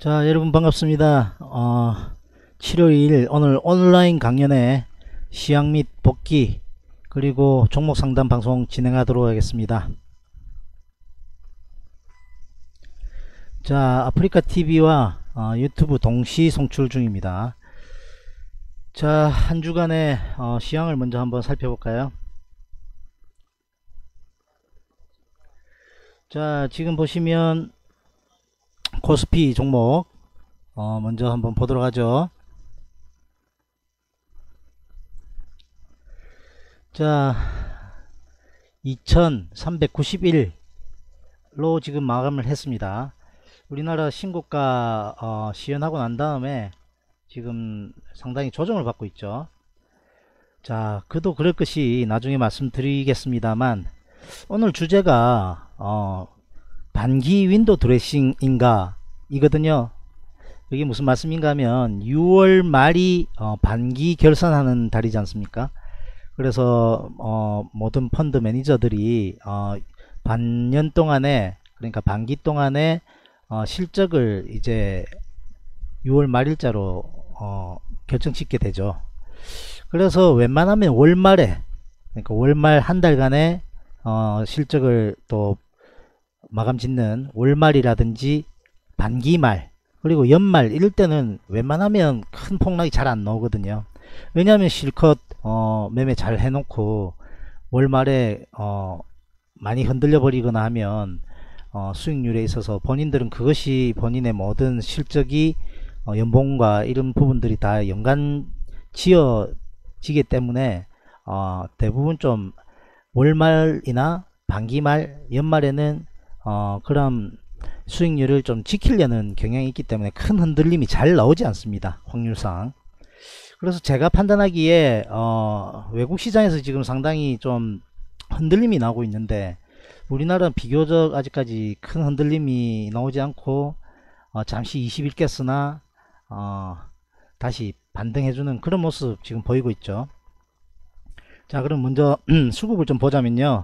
자, 여러분 반갑습니다. 7월 2일 오늘 온라인 강연에 시향 및 복귀 그리고 종목 상담 방송 진행하도록 하겠습니다. 자, 아프리카 TV와 유튜브 동시 송출 중입니다. 자, 한 주간의 시향을 먼저 한번 살펴볼까요? 자, 지금 보시면 코스피 종목 먼저 한번 보도록 하죠. 자, 2391로 지금 마감을 했습니다. 우리나라 신고가 시연하고 난 다음에 지금 상당히 조정을 받고 있죠. 자, 그도 그럴 것이 나중에 말씀드리겠습니다만 오늘 주제가 반기 윈도 드레싱인가 이거든요. 이게 무슨 말씀인가 하면 6월 말이 반기 결산하는 달이지 않습니까? 그래서 모든 펀드 매니저들이 반년 동안에, 그러니까 반기 동안에 실적을 이제 6월 말일자로 결정짓게 되죠. 그래서 웬만하면 월말에, 그러니까 월말 한 달간의 실적을 또 마감 짓는 월말이라든지 반기말 그리고 연말 이럴 때는 웬만하면 큰 폭락이 잘 안 나오거든요. 왜냐하면 실컷 매매 잘 해놓고 월말에 많이 흔들려 버리거나 하면 수익률에 있어서 본인들은 그것이 본인의 모든 실적이 연봉과 이런 부분들이 다 연관 지어지기 때문에 대부분 좀 월말이나 반기말 연말에는 그런 수익률을 좀 지키려는 경향이 있기 때문에 큰 흔들림이 잘 나오지 않습니다, 확률상. 그래서 제가 판단하기에 외국 시장에서 지금 상당히 좀 흔들림이 나오고 있는데 우리나라는 비교적 아직까지 큰 흔들림이 나오지 않고 잠시 20일 깼으나 다시 반등해주는 그런 모습 지금 보이고 있죠. 자, 그럼 먼저 수급을 좀 보자면요.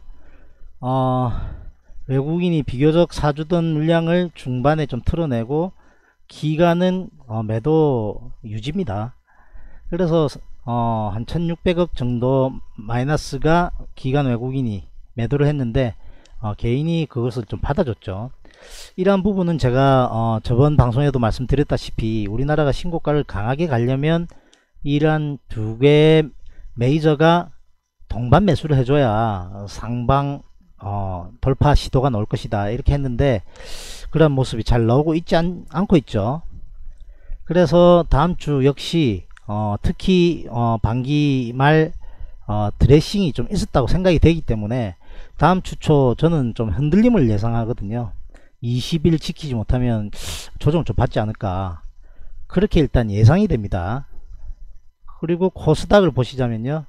외국인이 비교적 사주던 물량을 중반에 좀 털어내고 기간은 매도 유지입니다. 그래서 한 1600억 정도 마이너스가 기간 외국인이 매도를 했는데 개인이 그것을 좀 받아줬죠. 이러한 부분은 제가 저번 방송에도 말씀드렸다시피 우리나라가 신고가를 강하게 가려면 이러한 두 개의 메이저가 동반 매수를 해줘야 상방 돌파 시도가 나올 것이다 이렇게 했는데 그런 모습이 잘 나오고 있지 않고 있죠. 그래서 다음 주 역시 특히 반기 말 드레싱이 좀 있었다고 생각이 되기 때문에 다음 주 초 저는 좀 흔들림을 예상하거든요. 20일 지키지 못하면 조정을 좀 받지 않을까 그렇게 일단 예상이 됩니다. 그리고 코스닥을 보시자면요.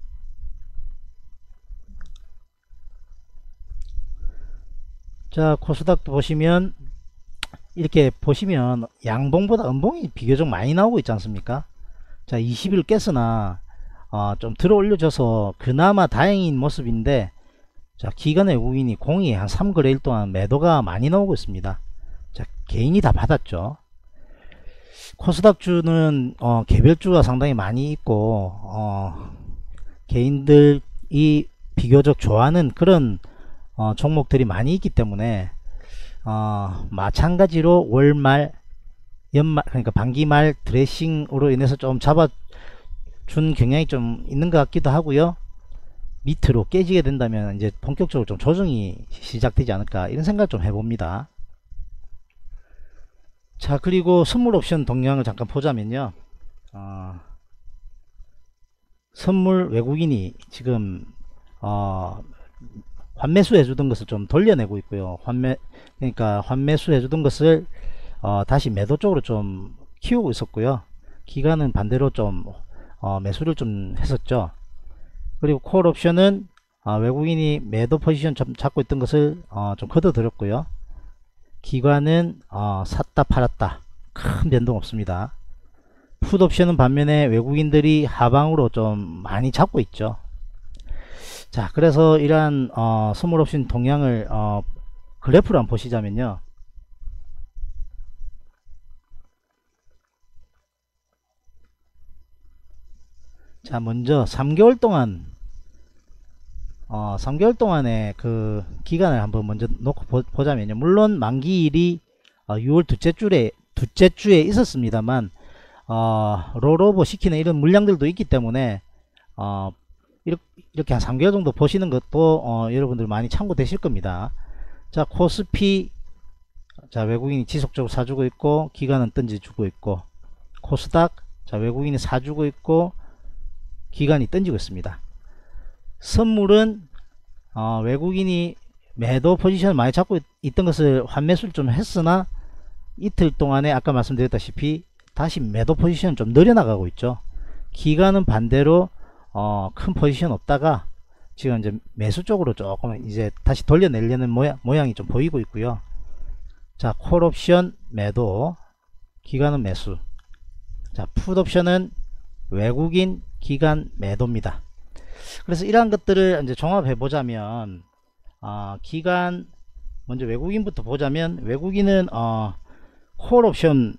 자, 코스닥도 보시면 이렇게 보시면 양봉보다 음봉이 비교적 많이 나오고 있지 않습니까? 자, 20일 깼으나 좀 들어 올려줘서 그나마 다행인 모습인데 자, 기관 외국인이 공이 한 3거래일 동안 매도가 많이 나오고 있습니다. 자, 개인이 다 받았죠. 코스닥주는 개별주가 상당히 많이 있고 개인들이 비교적 좋아하는 그런 종목들이 많이 있기 때문에 마찬가지로 월말 연말 그러니까 반기말 드레싱으로 인해서 좀 잡아준 경향이 좀 있는 것 같기도 하고요. 밑으로 깨지게 된다면 이제 본격적으로 좀 조정이 시작되지 않을까 이런 생각을 좀 해봅니다. 자, 그리고 선물 옵션 동향을 잠깐 보자면요. 선물 외국인이 지금 환매수 해주던 것을 좀 돌려내고 있고요. 그러니까 환매수 해주던 것을 다시 매도 쪽으로 좀 키우고 있었고요. 기간은 반대로 좀 매수를 좀 했었죠. 그리고 콜 옵션은 외국인이 매도 포지션 좀 잡고 있던 것을 좀 걷어들였고요. 기관은 샀다 팔았다 큰 변동 없습니다. 풋 옵션은 반면에 외국인들이 하방으로 좀 많이 잡고 있죠. 자, 그래서 이러한 선물 옵션 동향을 그래프로 한번 보시자면요. 자, 먼저 3개월 동안 3개월 동안의 그 기간을 한번 먼저 놓고 보자면요. 물론 만기일이 6월 둘째 주에 있었습니다만 롤오버 시키는 이런 물량들도 있기 때문에 이렇게 한 3개월 정도 보시는 것도 여러분들 많이 참고되실 겁니다. 자, 코스피, 자, 외국인이 지속적으로 사주고 있고 기간은 던져주고 있고, 코스닥, 자, 외국인이 사주고 있고 기간이 던지고 있습니다. 선물은 외국인이 매도 포지션을 많이 잡고 있던 것을 환매수를 좀 했으나 이틀 동안에 아까 말씀드렸다시피 다시 매도 포지션 좀 늘려나가고 있죠. 기간은 반대로 큰 포지션 없다가 지금 이제 매수 쪽으로 조금 이제 다시 돌려내려는 모양이 좀 보이고 있고요. 자, 콜옵션 매도, 기간은 매수. 자, 풋옵션은 외국인 기간 매도입니다. 그래서 이러한 것들을 이제 종합해 보자면 기간 먼저 외국인부터 보자면, 외국인은 콜옵션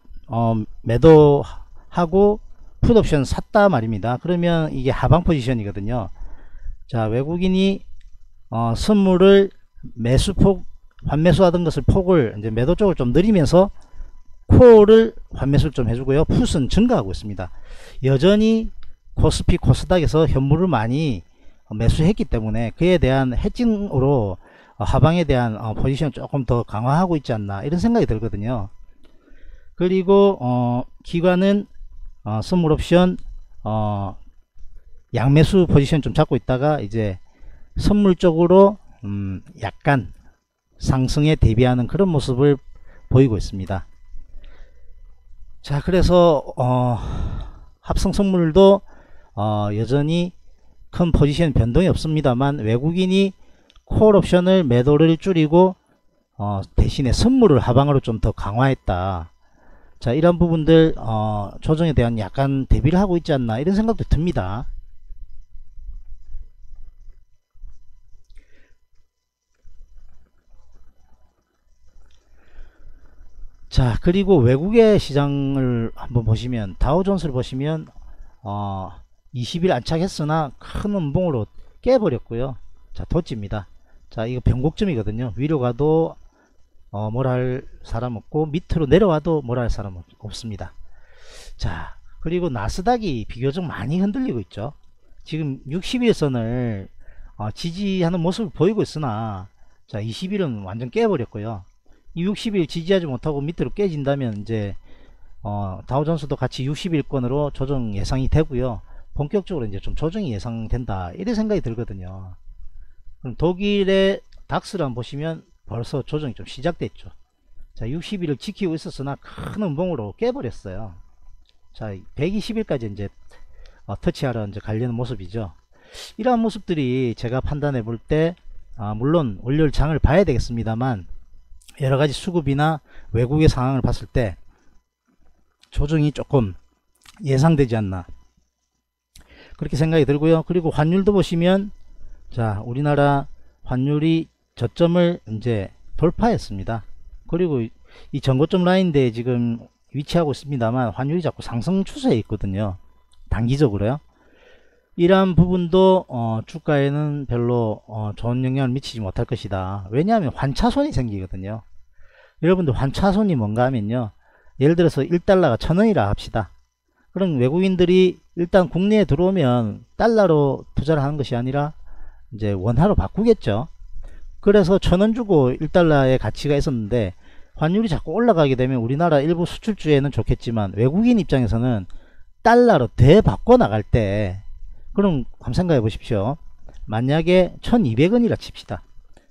매도하고 풋옵션 샀다 말입니다. 그러면 이게 하방 포지션이거든요. 자, 외국인이 선물을 매수폭 환매수 하던 것을 폭을 이제 매도 쪽을 좀 늘리면서 콜을 환매수를 좀 해주고요. 풋은 증가하고 있습니다. 여전히 코스피 코스닥에서 현물을 많이 매수했기 때문에 그에 대한 해칭으로 하방에 대한 포지션을 조금 더 강화하고 있지 않나, 이런 생각이 들거든요. 그리고 기관은 선물 옵션 양매수 포지션 좀 잡고 있다가 이제 선물 쪽으로 약간 상승에 대비하는 그런 모습을 보이고 있습니다. 자, 그래서 합성 선물도 여전히 큰 포지션 변동이 없습니다만 외국인이 콜 옵션을 매도를 줄이고 대신에 선물을 하방으로 좀 더 강화했다. 자, 이런 부분들 조정에 대한 약간 대비를 하고 있지 않나, 이런 생각도 듭니다. 자, 그리고 외국의 시장을 한번 보시면 다우존스를 보시면 20일 안착했으나 큰 음봉으로 깨버렸고요. 자, 도지입니다. 자, 이거 변곡점이거든요. 위로 가도 뭐라 할 사람 없고 밑으로 내려와도 뭐라 할 사람 없습니다. 자, 그리고 나스닥이 비교적 많이 흔들리고 있죠. 지금 60일선을 지지하는 모습을 보이고 있으나, 자, 20일은 완전 깨버렸고요. 이 60일 지지하지 못하고 밑으로 깨진다면 이제 다우존스도 같이 60일권으로 조정 예상이 되고요. 본격적으로 이제 좀 조정이 예상된다, 이런 생각이 들거든요. 그럼 독일의 닥스를 한번 보시면 벌써 조정이 좀 시작됐죠. 자, 60일을 지키고 있었으나 큰 음봉으로 깨버렸어요. 자, 120일까지 이제 터치하러 이제 가려는 모습이죠. 이러한 모습들이 제가 판단해 볼 때 물론 월요일 장을 봐야 되겠습니다만 여러가지 수급이나 외국의 상황을 봤을 때 조정이 조금 예상되지 않나, 그렇게 생각이 들고요. 그리고 환율도 보시면, 자, 우리나라 환율이 저점을 이제 돌파했습니다. 그리고 이 전고점 라인대에 지금 위치하고 있습니다만 환율이 자꾸 상승 추세에 있거든요. 단기적으로요. 이러한 부분도 주가에는 별로 좋은 영향을 미치지 못할 것이다. 왜냐하면 환차손이 생기거든요. 여러분들 환차손이 뭔가 하면요, 예를 들어서 1달러가 1000원이라 합시다. 그럼 외국인들이 일단 국내에 들어오면 달러로 투자를 하는 것이 아니라 이제 원화로 바꾸겠죠. 그래서 1000원 주고 1달러의 가치가 있었는데 환율이 자꾸 올라가게 되면 우리나라 일부 수출주에는 좋겠지만 외국인 입장에서는 달러로 되바꿔 나갈 때, 그럼 한번 생각해 보십시오. 만약에 1200원이라 칩시다,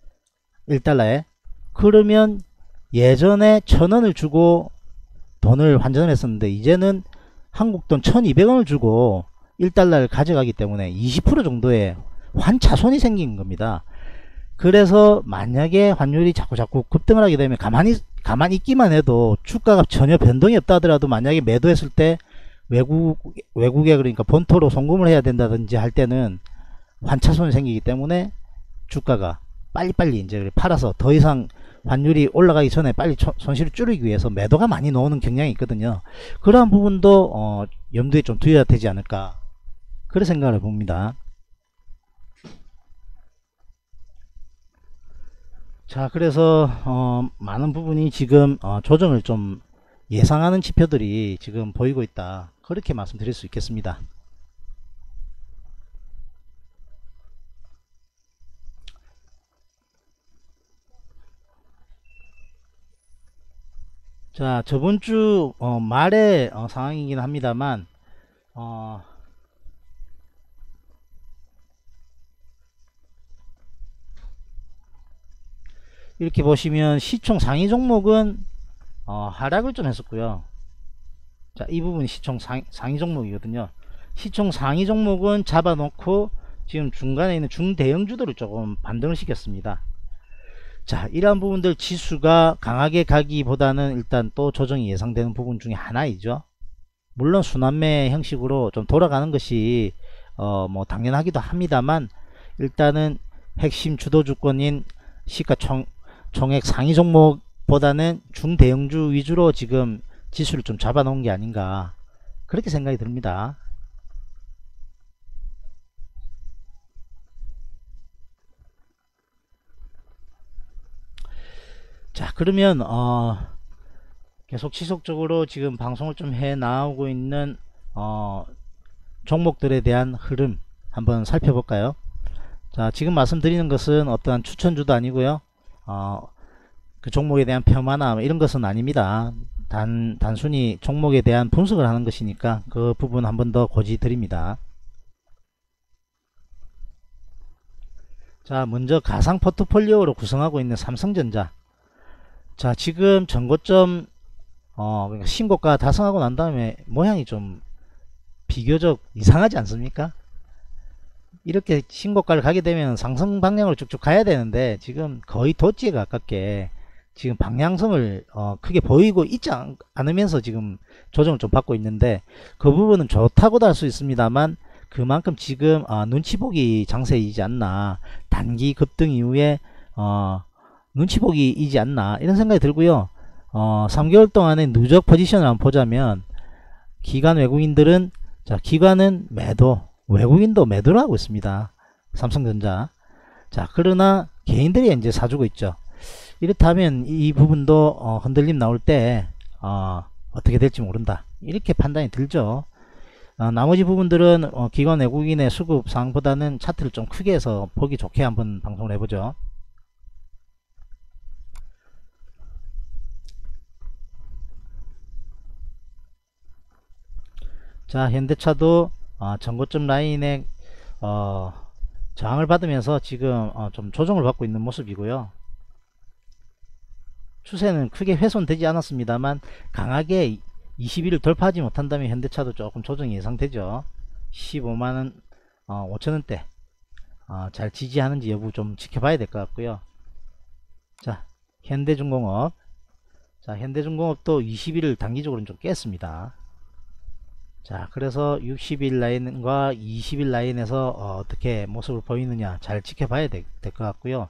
1달러에. 그러면 예전에 1000원을 주고 돈을 환전을 했었는데 이제는 한국 돈 1200원을 주고 1달러를 가져가기 때문에 20% 정도의 환차손이 생긴 겁니다. 그래서 만약에 환율이 자꾸 급등을 하게 되면 가만히 있기만 해도 주가가 전혀 변동이 없다 하더라도 만약에 매도했을 때 외국에 그러니까 본토로 송금을 해야 된다든지 할 때는 환차손이 생기기 때문에 주가가 빨리빨리 이제 팔아서 더 이상 환율이 올라가기 전에 빨리 손실을 줄이기 위해서 매도가 많이 나오는 경향이 있거든요. 그러한 부분도 염두에 좀 두어야 되지 않을까, 그런 생각을 봅니다. 자, 그래서 많은 부분이 지금 조정을 좀 예상하는 지표들이 지금 보이고 있다, 그렇게 말씀드릴 수 있겠습니다. 자, 저번 주 말의 상황이긴 합니다만 어, 이렇게 보시면 시총 상위 종목은 하락을 좀 했었고요. 자, 이 부분이 시총 상위 종목이거든요. 시총 상위 종목은 잡아놓고 지금 중간에 있는 중대형주들을 조금 반등을 시켰습니다. 자, 이러한 부분들 지수가 강하게 가기보다는 일단 또 조정이 예상되는 부분 중에 하나이죠. 물론 순환매 형식으로 좀 돌아가는 것이 뭐 당연하기도 합니다만, 일단은 핵심 주도주권인 총액 상위 종목보다는 중대형주 위주로 지금 지수를 좀 잡아놓은 게 아닌가, 그렇게 생각이 듭니다. 자, 그러면 계속 지속적으로 지금 방송을 좀 해 나오고 있는 종목들에 대한 흐름 한번 살펴볼까요? 자, 지금 말씀드리는 것은 어떠한 추천주도 아니고요. 그 종목에 대한 폄하나 이런 것은 아닙니다. 단순히 종목에 대한 분석을 하는 것이니까 그 부분 한 번 더 고지 드립니다. 자, 먼저 가상 포트폴리오로 구성하고 있는 삼성전자. 자, 지금 전고점 그러니까 신고가 달성하고 난 다음에 모양이 좀 비교적 이상하지 않습니까? 이렇게 신고가를 가게 되면 상승 방향으로 쭉쭉 가야 되는데 지금 거의 도지에 가깝게 지금 방향성을 크게 보이고 있지 않으면서 지금 조정을 좀 받고 있는데, 그 부분은 좋다고도 할 수 있습니다만 그만큼 지금 눈치보기 장세이지 않나, 단기 급등 이후에 눈치보기이지 않나, 이런 생각이 들고요. 3개월 동안의 누적 포지션을 한번 보자면 기관 외국인들은, 자, 기관은 매도, 외국인도 매도를 하고 있습니다. 삼성전자. 자, 그러나 개인들이 이제 사주고 있죠. 이렇다면 이 부분도 흔들림 나올 때 어떻게 될지 모른다, 이렇게 판단이 들죠. 나머지 부분들은 기관 외국인의 수급 상보다는 차트를 좀 크게 해서 보기 좋게 한번 방송을 해보죠. 자, 현대차도 전고점 라인에 저항을 받으면서 지금 좀 조정을 받고 있는 모습이고요. 추세는 크게 훼손되지 않았습니다만 강하게 20일을 돌파하지 못한다면 현대차도 조금 조정이 예상되죠. 15만원 5천원대 잘 지지하는지 여부 좀 지켜봐야 될 것 같고요. 자, 현대중공업. 자, 현대중공업도 20일을 단기적으로 좀 깼습니다. 자, 그래서 60일 라인과 20일 라인에서 어떻게 모습을 보이느냐 잘 지켜봐야 될 것 같고요.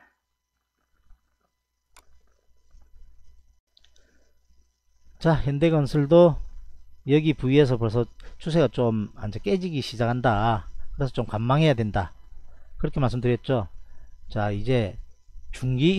자, 현대건설도 여기 부위에서 벌써 추세가 좀 이제 깨지기 시작한다, 그래서 좀 관망해야 된다, 그렇게 말씀드렸죠. 자, 이제 중기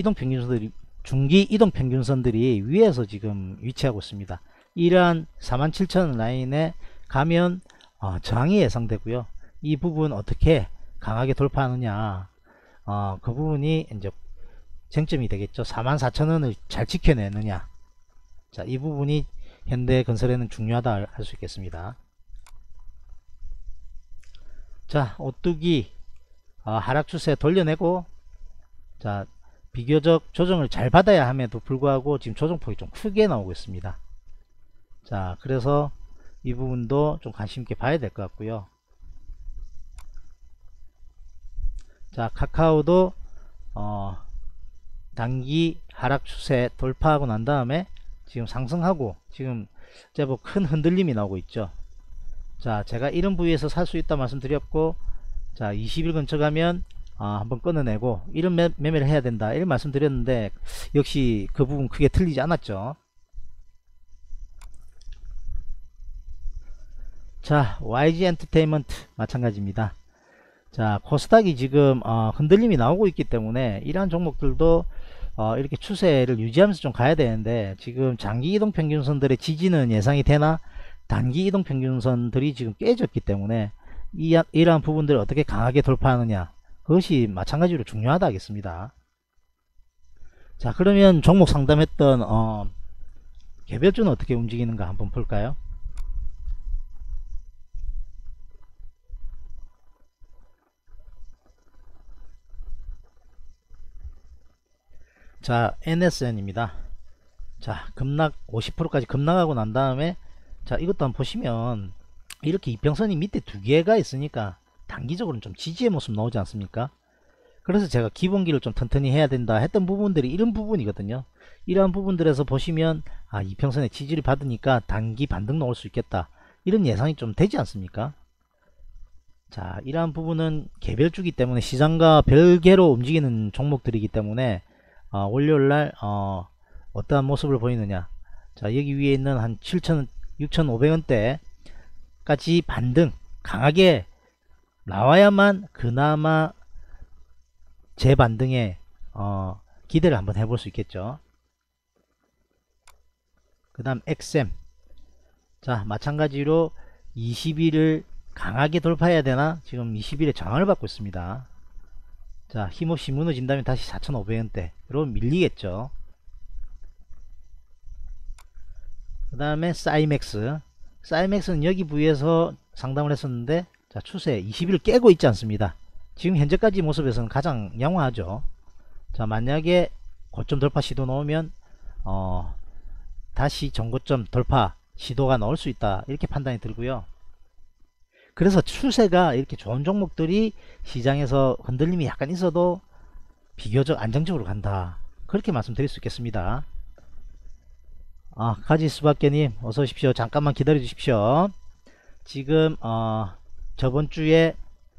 이동평균선들이 위에서 지금 위치하고 있습니다. 이러한 47,000원 라인에 가면 저항이 예상되고요. 이 부분 어떻게 강하게 돌파하느냐, 그 부분이 이제 쟁점이 되겠죠. 44,000원을 잘 지켜내느냐. 자, 이 부분이 현대건설에는 중요하다 할 수 있겠습니다. 자, 오뚜기 하락 추세 돌려내고, 자, 비교적 조정을 잘 받아야 함에도 불구하고 지금 조정폭이 좀 크게 나오고 있습니다. 자, 그래서 이 부분도 좀 관심 있게 봐야 될 것 같고요. 자, 카카오도 단기 하락 추세 돌파하고 난 다음에 지금 상승하고 지금 제법 큰 흔들림이 나오고 있죠. 자, 제가 이런 부위에서 살 수 있다 말씀드렸고, 자, 20일 근처 가면 한번 끊어내고 이런 매매를 해야 된다, 이런 말씀드렸는데 역시 그 부분 크게 틀리지 않았죠. 자, YG 엔터테인먼트 마찬가지입니다. 자, 코스닥이 지금 흔들림이 나오고 있기 때문에 이러한 종목들도 이렇게 추세를 유지하면서 좀 가야 되는데, 지금 장기 이동 평균선들의 지지는 예상이 되나 단기 이동 평균선들이 지금 깨졌기 때문에 이러한 부분들을 어떻게 강하게 돌파하느냐, 그것이 마찬가지로 중요하다 하겠습니다. 자, 그러면 종목 상담했던 개별주는 어떻게 움직이는가 한번 볼까요? 자, NSN입니다. 자, 급락 50%까지 급락하고 난 다음에, 자, 이것도 한번 보시면 이렇게 이평선이 밑에 두 개가 있으니까 단기적으로는 좀 지지의 모습 나오지 않습니까? 그래서 제가 기본기를 좀 튼튼히 해야 된다 했던 부분들이 이런 부분이거든요. 이러한 부분들에서 보시면 이평선의 지지를 받으니까 단기 반등 나올 수 있겠다, 이런 예상이 좀 되지 않습니까? 자, 이러한 부분은 개별주기 때문에 시장과 별개로 움직이는 종목들이기 때문에 월요일날 어떠한 모습을 보이느냐, 자, 여기 위에 있는 한 7,000, 6,500원대까지 반등 강하게 나와야만 그나마 재반등에 기대를 한번 해볼 수 있겠죠. 그 다음 XM, 자, 마찬가지로 20일을 강하게 돌파해야 되나, 지금 20일에 저항을 받고 있습니다. 자, 힘없이 무너진다면 다시 4,500원대로 밀리겠죠. 그 다음에 사이맥스는 여기 부위에서 상담을 했었는데, 자, 추세 20일 깨고 있지 않습니다. 지금 현재까지 모습에서는 가장 양호하죠. 자, 만약에 고점 돌파 시도 나오면 다시 전고점 돌파 시도가 나올 수 있다, 이렇게 판단이 들고요. 그래서 추세가 이렇게 좋은 종목들이 시장에서 흔들림이 약간 있어도 비교적 안정적으로 간다, 그렇게 말씀드릴 수 있겠습니다. 가지수박개님 어서 오십시오. 잠깐만 기다려 주십시오. 지금 저번 주에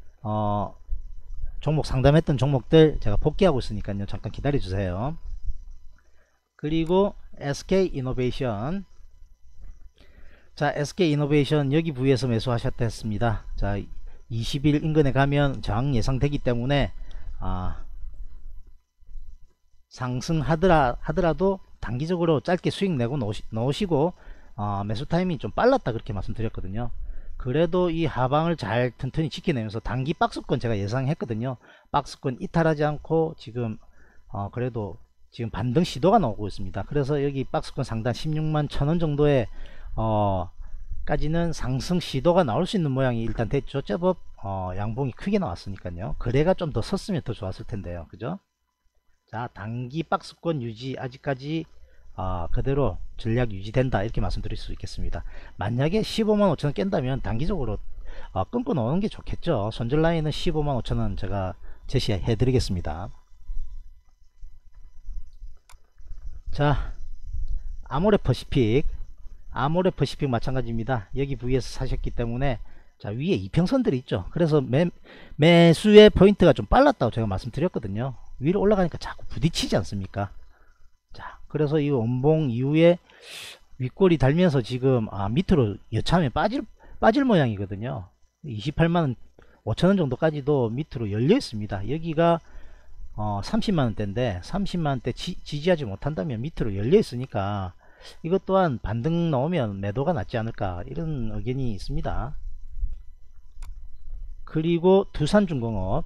종목 상담했던 종목들 제가 복귀하고 있으니까요, 잠깐 기다려 주세요. 그리고 SK이노베이션, 자, SK이노베이션 여기 부위에서 매수하셨다 했습니다. 자, 20일 인근에 가면 저항 예상되기 때문에 상승하더라도 단기적으로 짧게 수익 내고 넣으시고 매수 타이밍이 좀 빨랐다, 그렇게 말씀드렸거든요. 그래도 이 하방을 잘 튼튼히 지켜내면서 단기 박스권 제가 예상했거든요. 박스권 이탈하지 않고 지금 그래도 지금 반등 시도가 나오고 있습니다. 그래서 여기 박스권 상단 16만 1,000원 정도에 까지는 상승 시도가 나올 수 있는 모양이 일단 됐죠. 제법 양봉이 크게 나왔으니까요. 거래가 좀 더 섰으면 더 좋았을 텐데요, 그죠? 자, 단기 박스권 유지 아직까지 그대로 전략 유지된다, 이렇게 말씀드릴 수 있겠습니다. 만약에 15만 5천원 깬다면 단기적으로 끊고 놓는 게 좋겠죠. 손절 라인은 15만 5천원 제가 제시해 드리겠습니다. 자, 아모레퍼시픽 마찬가지입니다. 여기 부위에서 사셨기 때문에, 자, 위에 이평선들이 있죠. 그래서 매수의 포인트가 좀 빨랐다고 제가 말씀드렸거든요. 위로 올라가니까 자꾸 부딪히지 않습니까? 자, 그래서 이 원봉 이후에 윗골이 달면서 지금 밑으로 여차하면 빠질 모양이거든요. 28만 5천원 정도까지도 밑으로 열려 있습니다. 여기가 30만원대인데 30만원대 지지하지 못한다면 밑으로 열려 있으니까 이것 또한 반등 나오면 매도가 낫지 않을까, 이런 의견이 있습니다. 그리고 두산중공업,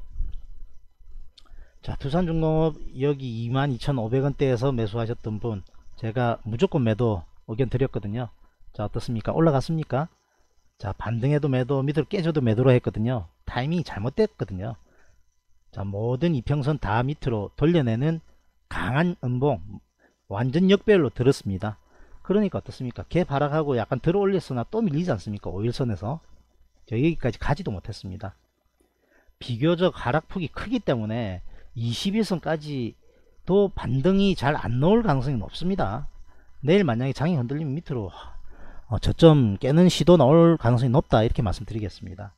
자, 두산중공업 여기 22,500원대에서 매수하셨던 분 제가 무조건 매도 의견 드렸거든요. 자, 어떻습니까? 올라갔습니까? 자, 반등해도 매도, 밑으로 깨져도 매도로 했거든요. 타이밍이 잘못됐거든요. 자, 모든 이평선 다 밑으로 돌려내는 강한 음봉, 완전 역배열로 들었습니다. 그러니까 어떻습니까? 개 발악하고 약간 들어 올렸으나 또 밀리지 않습니까? 5일선에서 저 여기까지 가지도 못했습니다. 비교적 하락폭이 크기 때문에 21선까지도 반등이 잘 안 나올 가능성이 높습니다. 내일 만약에 장이 흔들리면 밑으로 저점 깨는 시도 나올 가능성이 높다, 이렇게 말씀드리겠습니다.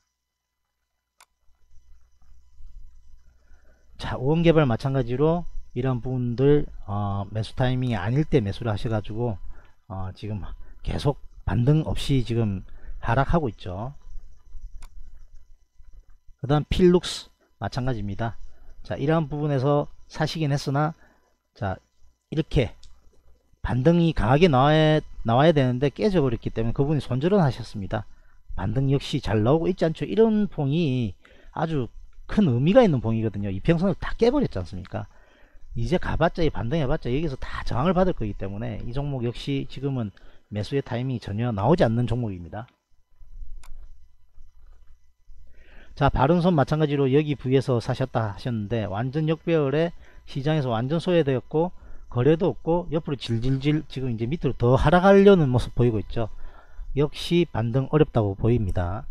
자, 오음개발 마찬가지로 이런 부분들 매수 타이밍이 아닐 때 매수를 하셔가지고 지금 계속 반등 없이 지금 하락하고 있죠. 그 다음 필룩스 마찬가지입니다. 자, 이러한 부분에서 사시긴 했으나, 자, 이렇게 반등이 강하게 나와야 되는데 깨져버렸기 때문에 그분이 손절은 하셨습니다. 반등 역시 잘 나오고 있지 않죠. 이런 봉이 아주 큰 의미가 있는 봉이거든요. 이평선을 다 깨버렸지 않습니까? 이제 가봤자, 반등해봤자 여기서 다 저항을 받을 거기 때문에 이 종목 역시 지금은 매수의 타이밍이 전혀 나오지 않는 종목입니다. 자, 바른손 마찬가지로 여기 부위에서 사셨다 하셨는데 완전 역배열에 시장에서 완전 소외되었고 거래도 없고 옆으로 질질질 지금 이제 밑으로 더 하락하려는 모습 보이고 있죠. 역시 반등 어렵다고 보입니다.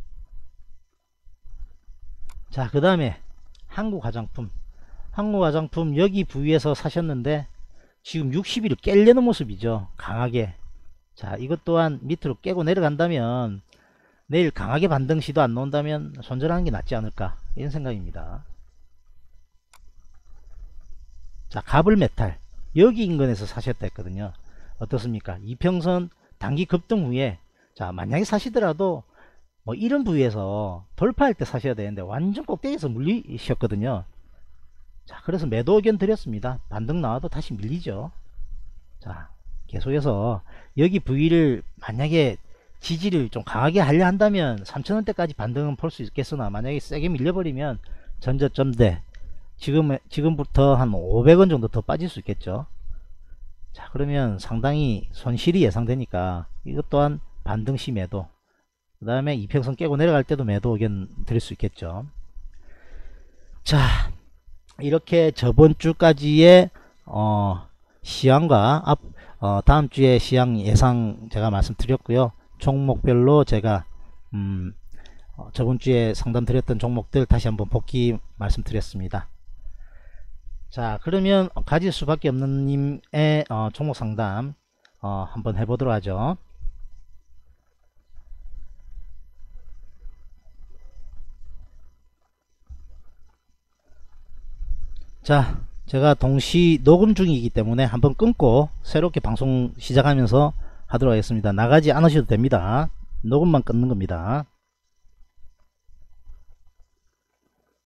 자, 그 다음에 한국화장품 여기 부위에서 사셨는데 지금 60일을 깰려는 모습이죠. 강하게. 자, 이것 또한 밑으로 깨고 내려간다면 내일 강하게 반등 시도 안 나온다면 손절하는 게 낫지 않을까 이런 생각입니다. 자, 가불메탈 여기 인근에서 사셨다 했거든요. 어떻습니까? 이평선 단기 급등 후에, 자, 만약에 사시더라도 뭐 이런 부위에서 돌파할 때 사셔야 되는데 완전 꼭대기에서 물리셨거든요. 자, 그래서 매도 의견 드렸습니다. 반등 나와도 다시 밀리죠. 자, 계속해서 여기 부위를 만약에 지지를 좀 강하게 하려 한다면 3,000원대까지 반등은 볼 수 있겠으나 만약에 세게 밀려버리면 전저점대 지금부터 한 500원 정도 더 빠질 수 있겠죠. 자, 그러면 상당히 손실이 예상되니까 이것 또한 반등 시 매도, 그 다음에 이평선 깨고 내려갈 때도 매도 의견 드릴 수 있겠죠. 자, 이렇게 저번 주까지의 시황과 다음 주의 시황 예상 제가 말씀드렸고요. 종목별로 제가 저번 주에 상담 드렸던 종목들 다시 한번 복귀 말씀드렸습니다. 자, 그러면 가질 수밖에 없는 님의 종목 상담 한번 해보도록 하죠. 자, 제가 동시 녹음 중이기 때문에 한번 끊고 새롭게 방송 시작하면서 하도록 하겠습니다. 나가지 않으셔도 됩니다. 녹음만 끊는 겁니다.